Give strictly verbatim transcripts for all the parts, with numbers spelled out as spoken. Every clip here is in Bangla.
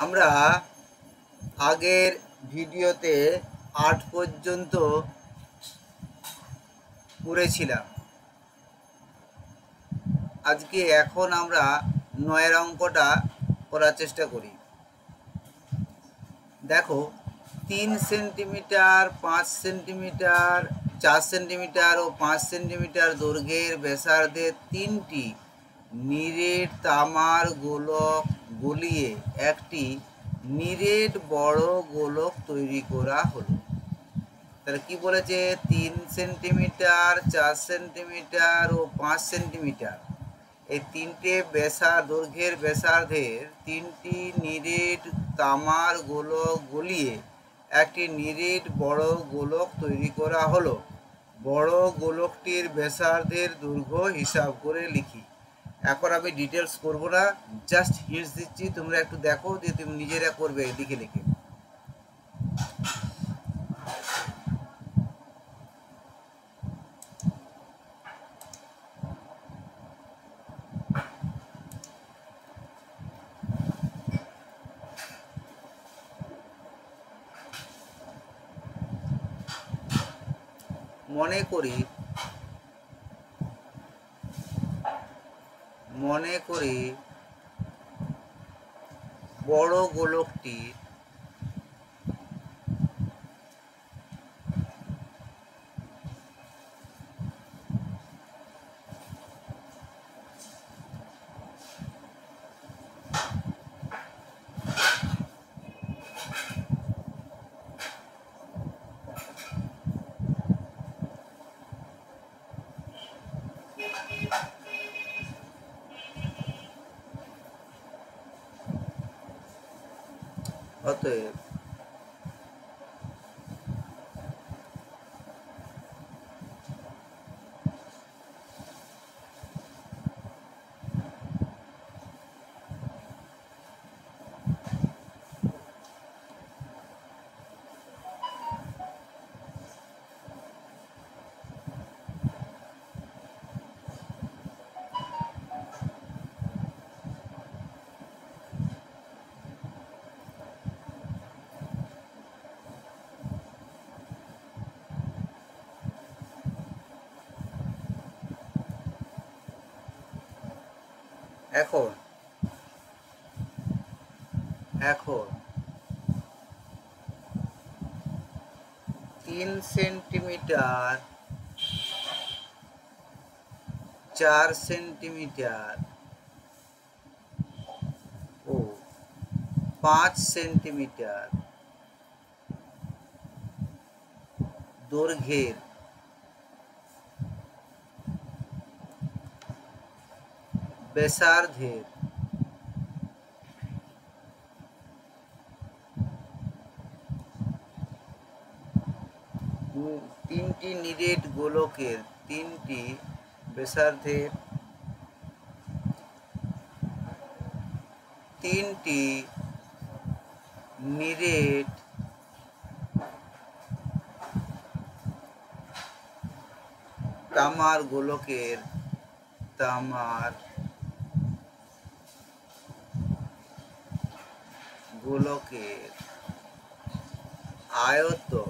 আমরা আগের ভিডিওতে আট পর্যন্ত করেছিলাম। আজকে এখন আমরা নয়ের অঙ্কটা করার চেষ্টা করি। দেখো, তিন সেন্টিমিটার, পাঁচ সেন্টিমিটার, চার সেন্টিমিটার ও পাঁচ সেন্টিমিটার দৈর্ঘ্যের ব্যাসার্ধের তিনটি নিরেট তামার গোলক গলিয়ে একটি নিরেট বড় গোলক তৈরি করা হলো। তাহলে কি বলেছে? তিন সেন্টিমিটার, চার সেন্টিমিটার ও পাঁচ সেন্টিমিটার এই তিনটে ব্যাসা দৈর্ঘ্যের ব্যাসার্ধের তিনটি নিরেট তামার গোলক গলিয়ে একটি নিরেট বড় গোলক তৈরি করা হলো। বড় গোলকটির ব্যাসার্ধের দৈর্ঘ্য হিসাব করে লিখি। এখন আমি ডিটেলস করব না, জাস্ট হিন্টস দিচ্ছি, তোমরা একটু দেখো যে তুমি নিজেরা করবে লিখে লিখে। মনে করি মনে করি বড় গোলকটি অতএব এখন এখন তিন সেন্টিমিটার, চার সেন্টিমিটার ও পাঁচ সেন্টিমিটার দৈর্ঘ্যের ব্যাসার্ধের তিনটি নিরেট গোলকের তিনটি ব্যাসার্ধের তিনটি নিরেট তামার গোলকের তামার গোলকের আয়তন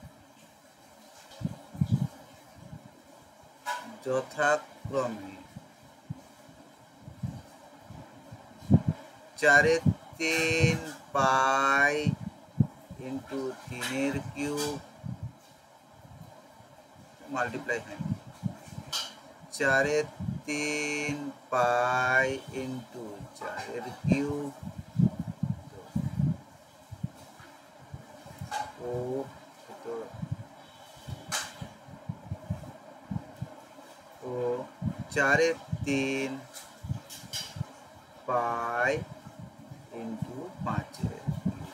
যথাক্রমে চারের তিন পাই ইন্টু তিনের কিউব মাল্টিপ্লাই হয় চারের তিন পাই ইন্টু চারের কিউব ও ও চারের তিন পাই ইন্টু পাঁচের,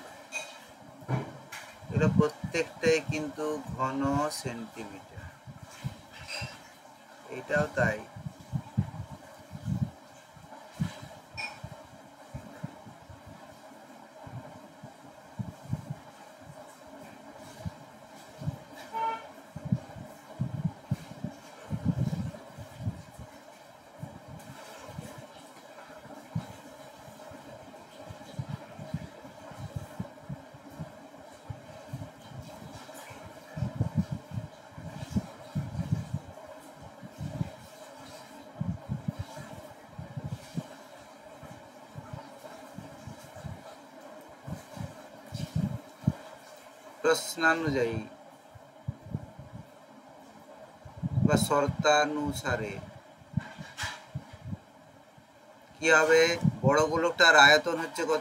এগুলো প্রত্যেকটাই কিন্তু ঘন সেন্টিমিটার। এটাও তাই। প্রশ্নানুযায়ী বা শর্তানুসারে কি হবে? বড় গোলকটার আয়তন হচ্ছে কত?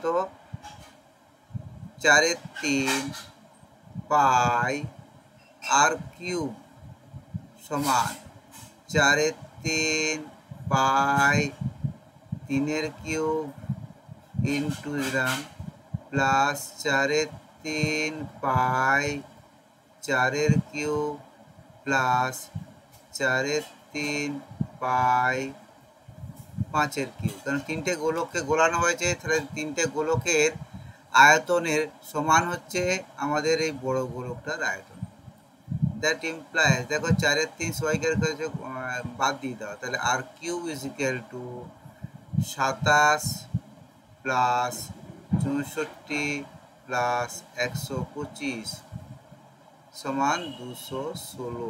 চারের তিন পাই আর কিউব সমান চারের তিন পাই তিনের কিউব ইন্টু দিলাম প্লাস চারের তিন পাই চারের কিউব প্লাস চারের তিন পাই পাঁচের কিউব। কারণ তিনটে গোলককে গোলানো হয়েছে, তাহলে তিনটে গোলকের আয়তনের সমান হচ্ছে আমাদের এই বড় গোলকটার আয়তন। দ্যাট ইমপ্লাইজ, দেখো চারের তিন সবাইকার কাছে বাদ দিয়ে দাও, তাহলে আর কিউব ইজ ইকুয়াল টু সাতাশ প্লাস চৌষট্টি প্লাস একশো পঁচিশ সমান দুশো ষোলো।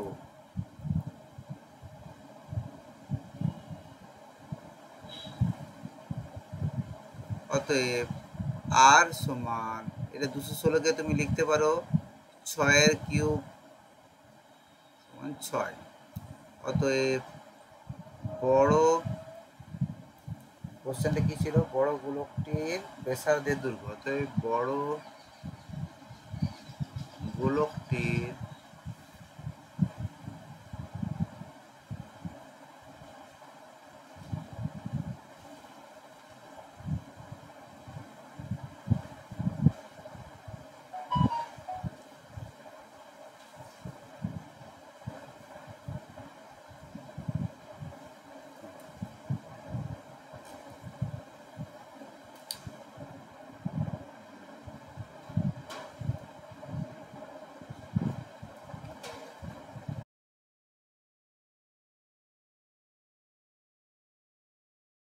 অতএব আর সমান, এটা দুশো ষোলোকে তুমি লিখতে পারো ছয়ের কিউব সমান ছয়। অতএব বড় কোশ্চেনটা কি ছিল? বড় গোলকটির ব্যাসার্ধের দৈর্ঘ্য। অতএব বড় গোলকটির